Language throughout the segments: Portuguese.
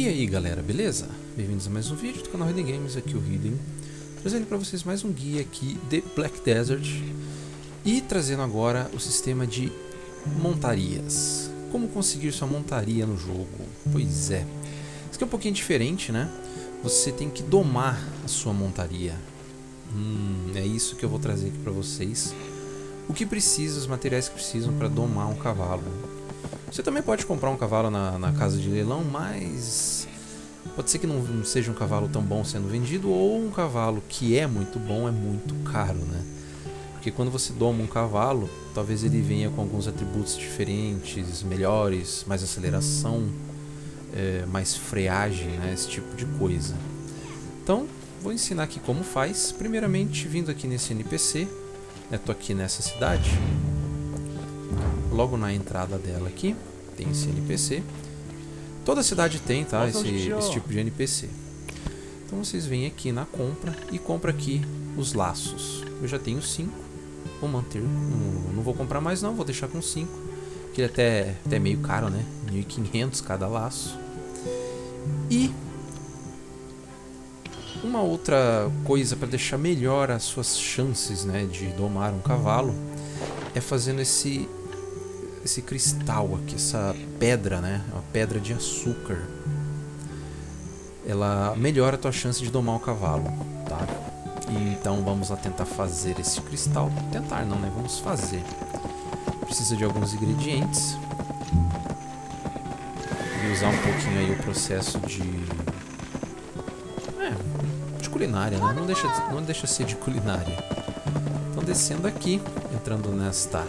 E aí galera, beleza? Bem-vindos a mais um vídeo do canal Hidden Games, aqui o Hidden, trazendo para vocês mais um guia aqui de Black Desert e trazendo agora o sistema de montarias. Como conseguir sua montaria no jogo? Pois é, isso aqui é um pouquinho diferente, né? Você tem que domar a sua montaria. É isso que eu vou trazer aqui para vocês. O que precisa, os materiais que precisam para domar um cavalo. Você também pode comprar um cavalo na casa de leilão, mas pode ser que não seja um cavalo tão bom sendo vendido, ou um cavalo que é muito bom é muito caro, né? Porque quando você doma um cavalo, talvez ele venha com alguns atributos diferentes, melhores, mais aceleração, mais freagem, né? Esse tipo de coisa. Então, vou ensinar aqui como faz. Primeiramente, vindo aqui nesse NPC, tô aqui nessa cidade. Logo na entrada dela aqui, tem esse NPC. Toda cidade tem, tá? Esse tipo de NPC. Então vocês vêm aqui na compra e compra aqui os laços. Eu já tenho 5. Vou manter. Não vou comprar mais não, vou deixar com 5. Que ele é até meio caro, né? 1.500 cada laço. E uma outra coisa para deixar melhor as suas chances, né, de domar um cavalo é fazendo esse cristal aqui, essa pedra, né? Uma pedra de açúcar. Ela melhora a tua chance de domar o cavalo, tá? E então vamos lá tentar fazer esse cristal. Tentar não, né? Vamos fazer. Precisa de alguns ingredientes. E usar um pouquinho aí o processo de culinária, né? Não deixa ser de culinária. Então descendo aqui, entrando nesta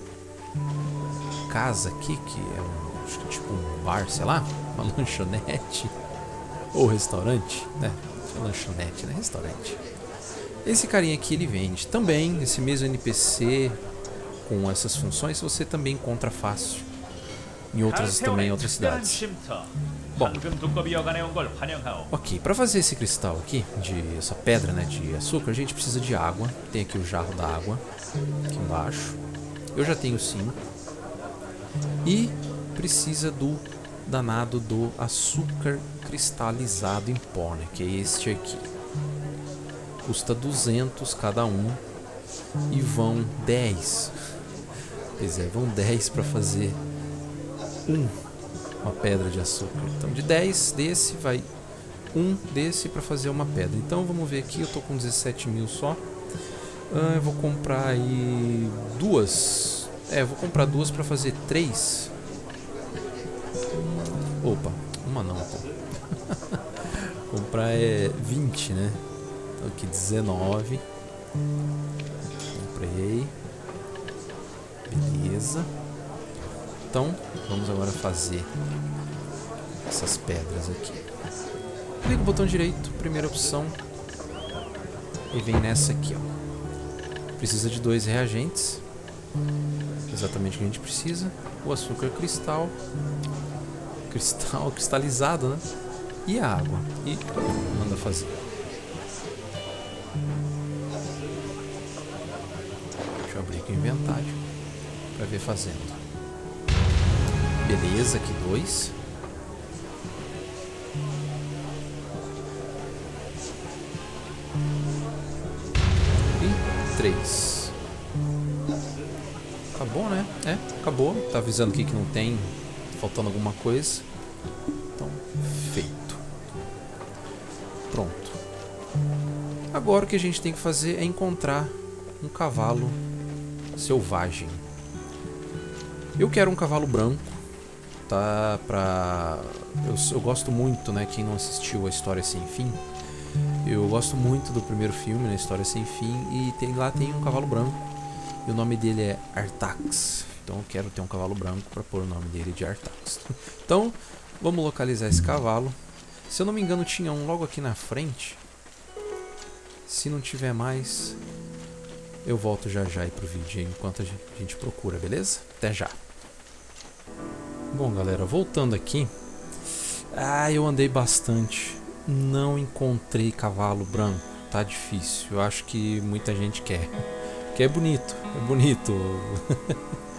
casa aqui, que é acho que tipo um bar, sei lá, uma lanchonete ou restaurante, né? Lanchonete, né? Restaurante. Esse carinha aqui ele vende também, esse mesmo NPC com essas funções você também encontra fácil em outras cidades. Bom, ok, para fazer esse cristal aqui, essa pedra, né, de açúcar, a gente precisa de água. Tem aqui o jarro da água aqui embaixo. Eu já tenho 5. E precisa do danado do açúcar cristalizado em pó, né, que é este aqui. Custa 200 cada um e vão 10. Pois é, vão 10 para fazer uma pedra de açúcar. Então de 10 desse vai desse para fazer uma pedra. Então vamos ver aqui, eu tô com 17 mil só. Eu vou comprar aí 2. Eu vou comprar 2 para fazer 3. Opa, uma não, pô. Comprar 20, né? Então aqui 19. Comprei. Beleza. Então, vamos agora fazer essas pedras aqui. Clica o botão direito, primeira opção. E vem nessa aqui, ó. Precisa de 2 reagentes. Exatamente o que a gente precisa. O açúcar cristalizado, né? E a água. E manda fazer. Deixa eu abrir aqui o inventário para ver fazendo. Beleza, aqui 2. E 3. Acabou, né? Acabou. Tá avisando aqui que não tem. Faltando alguma coisa. Então, feito. Pronto. Agora o que a gente tem que fazer é encontrar um cavalo selvagem. Eu quero um cavalo branco. Tá, eu gosto muito, né? Quem não assistiu A História Sem Fim, eu gosto muito do primeiro filme, né, História Sem Fim, e lá tem um cavalo branco e o nome dele é Artax. Então eu quero ter um cavalo branco para pôr o nome dele de Artax. Então vamos localizar esse cavalo. Se eu não me engano tinha um logo aqui na frente. Se não tiver mais, eu volto já aí pro vídeo enquanto a gente procura, beleza? Até já. Bom galera, voltando aqui, eu andei bastante, não encontrei cavalo branco, tá difícil, eu acho que muita gente quer, porque é bonito,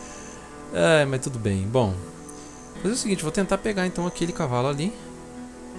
mas tudo bem. Bom, vou fazer o seguinte, vou tentar pegar então aquele cavalo ali,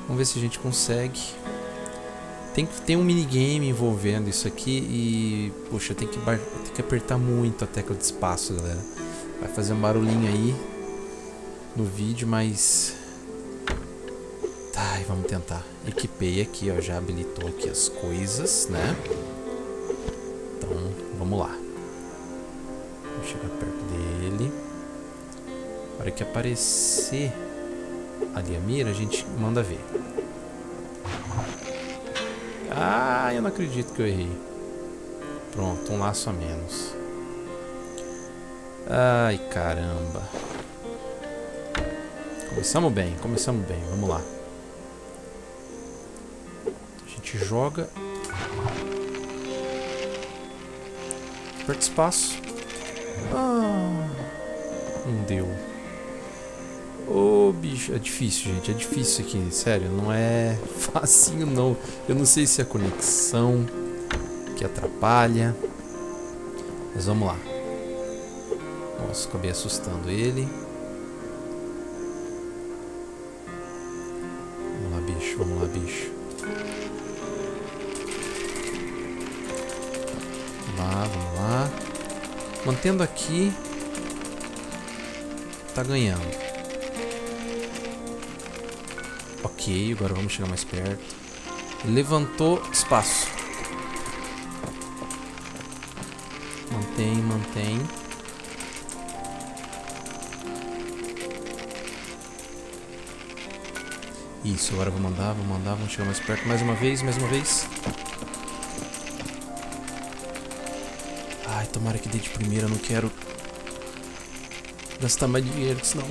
Vamos ver se a gente consegue. Tem um minigame envolvendo isso aqui e... Poxa, tem que apertar muito a tecla de espaço, galera. Vai fazer um barulhinho aí no vídeo, mas... Tá, vamos tentar. Equipei aqui, ó. Já habilitou aqui as coisas, né? Então, vamos lá. Vamos chegar perto dele. Na hora que aparecer ali a mira, a gente manda ver. Ah, eu não acredito que eu errei. Pronto, um laço a menos. Ai, caramba. Começamos bem, vamos lá. A gente joga. Aperta espaço. Ah, não deu. Ô, bicho, é difícil, gente, é difícil aqui, sério, não é facinho não. Eu não sei se é a conexão que atrapalha, mas vamos lá. Nossa, acabei assustando ele. Vamos lá, bicho, vamos lá, bicho. Vamos lá. Mantendo aqui, tá ganhando. Ok, agora vamos chegar mais perto. Levantou espaço. Mantém. Isso, agora vou mandar, vamos chegar mais perto. Mais uma vez. Ai, tomara que dê de primeira, eu não quero gastar mais dinheiro, senão...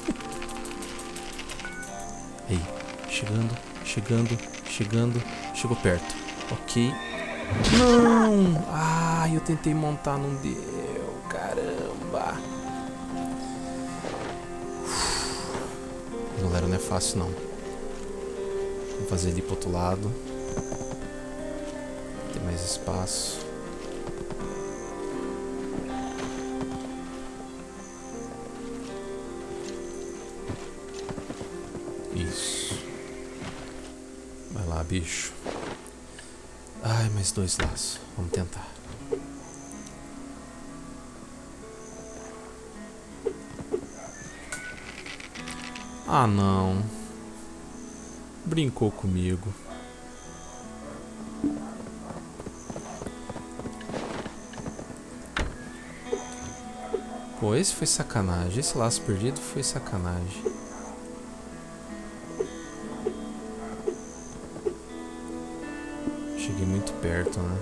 Aí, chegando, chegou perto. Ok. Não! Ai, eu tentei montar, não deu. Caramba! Galera, não é fácil não. Vamos fazer ali pro outro lado. Tem mais espaço. Isso. Vai lá, bicho. Ai, mais 2 laços. Vamos tentar. Ah, não. Brincou comigo. Pô, esse foi sacanagem. Esse laço perdido foi sacanagem. Cheguei muito perto, né?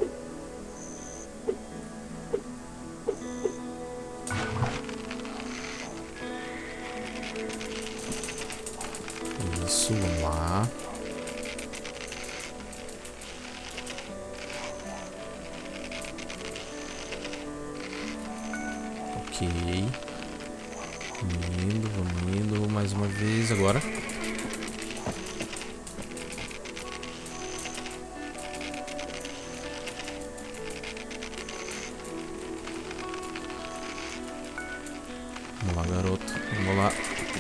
Isso, vamos lá. Ok. Vamos indo. Mais uma vez agora. Vamos lá, garoto. Vamos lá.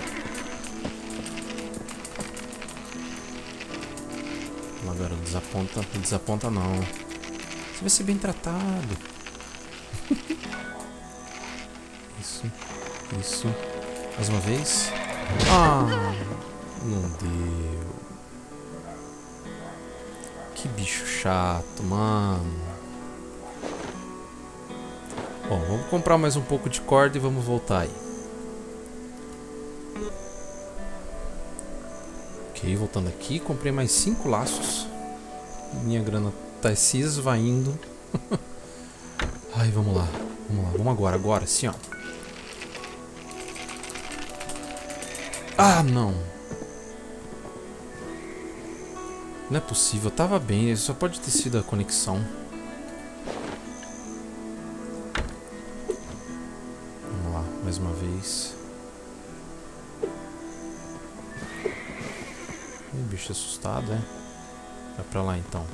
Vamos lá, garoto. Desaponta. Não desaponta, não. Você vai ser bem tratado. Isso. Mais uma vez. Ah, não deu. Que bicho chato, mano. Bom, vamos comprar mais um pouco de corda e vamos voltar aí. Ok, voltando aqui, comprei mais 5 laços. Minha grana tá se esvaindo. Ai, vamos lá. Vamos agora sim, ó. Ah, não. Não é possível, tava bem, só pode ter sido a conexão. Vamos lá, mais uma vez. Bicho assustado, é? Vai pra lá então.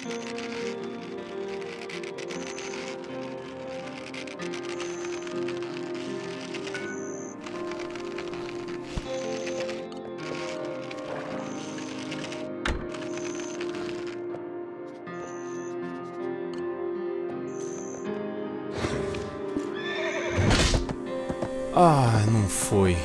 Ah, não foi.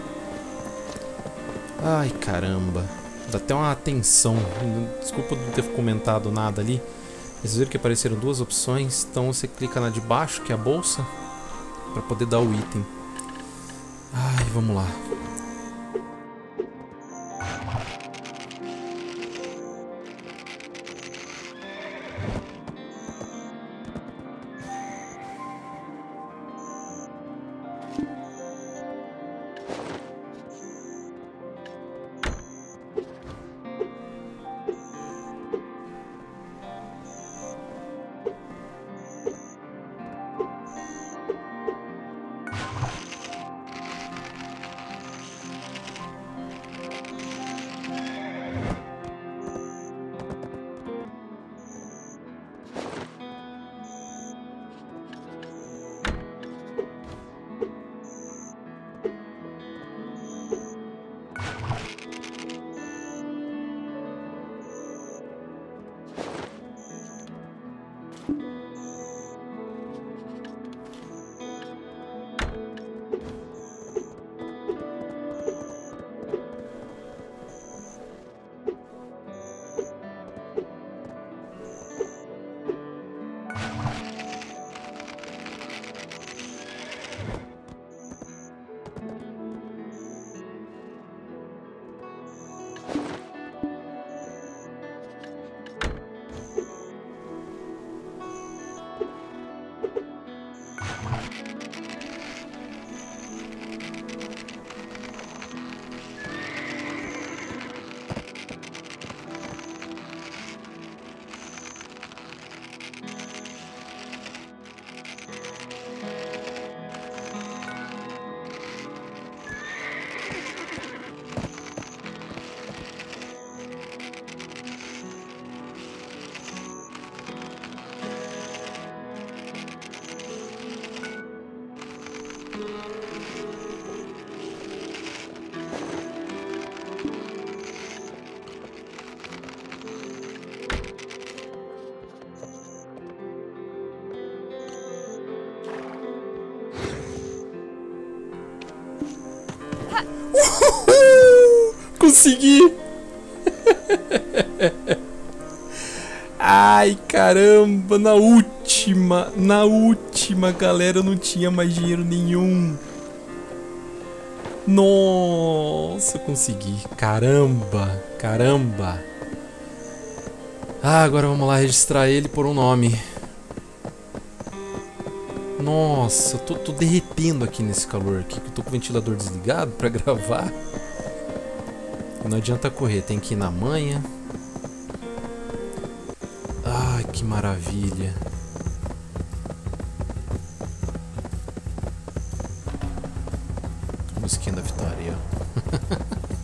Ai, caramba. Dá até uma tensão. Desculpa não ter comentado nada ali. Vocês viram que apareceram duas opções. Então você clica na de baixo, que é a bolsa, para poder dar o item. Ai, vamos lá. Consegui! Ai, caramba, na última, galera, eu não tinha mais dinheiro nenhum. Nossa, consegui. Caramba, caramba. Ah, agora vamos lá registrar ele por um nome. Nossa, eu tô derretendo aqui nesse calor aqui, que eu tô com o ventilador desligado pra gravar. Não adianta correr, tem que ir na manha. Ai, que maravilha. Musiquinha da vitória, ó.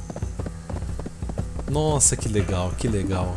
Nossa, que legal, que legal.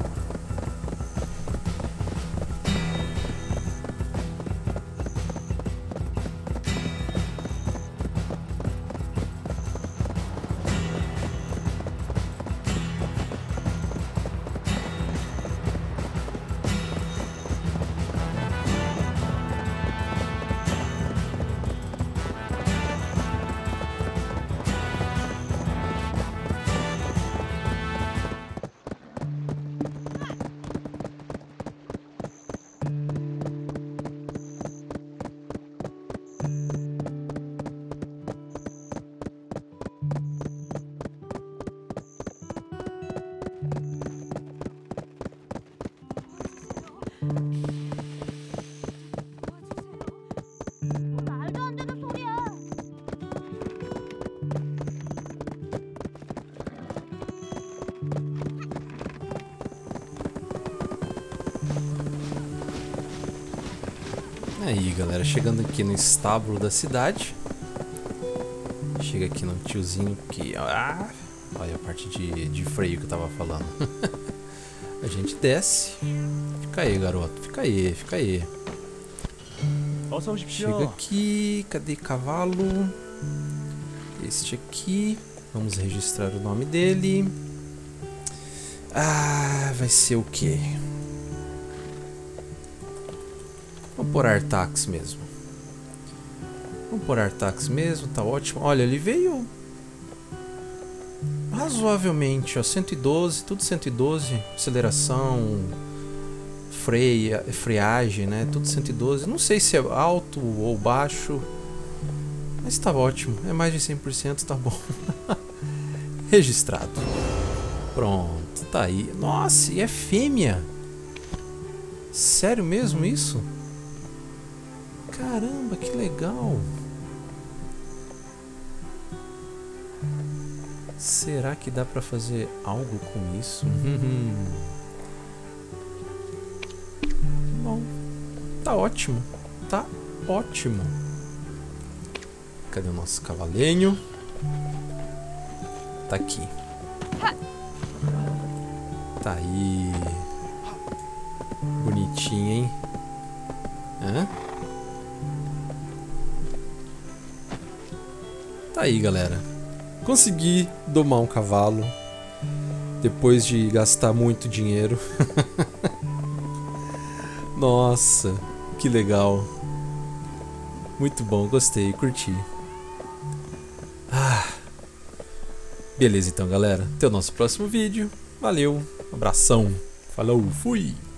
Aí, galera, chegando aqui no estábulo da cidade. Chega aqui no tiozinho que... Ah, olha a parte de freio que eu tava falando. A gente desce. Fica aí, garoto. Fica aí, fica aí. Chega aqui. Cadê cavalo? Este aqui. Vamos registrar o nome dele. Ah, vai ser o quê? Vamos pôr Artax mesmo. Vamos pôr Artax mesmo, tá ótimo. Olha, ele veio razoavelmente, ó, 112, tudo 112. Aceleração, freagem, né? Tudo 112. Não sei se é alto ou baixo, mas tá ótimo. É mais de 100%, tá bom. Registrado. Pronto, tá aí. Nossa, e é fêmea. Sério mesmo isso? Caramba, que legal. Será que dá pra fazer algo com isso? Bom, tá ótimo. Tá ótimo. Cadê o nosso cavalinho? Tá aqui. Tá aí. Bonitinho, hein? Hã? Tá aí, galera. Consegui domar um cavalo depois de gastar muito dinheiro. Nossa, que legal. Muito bom, gostei, curti. Beleza então, galera. Até o nosso próximo vídeo. Valeu, abração. Falou, fui!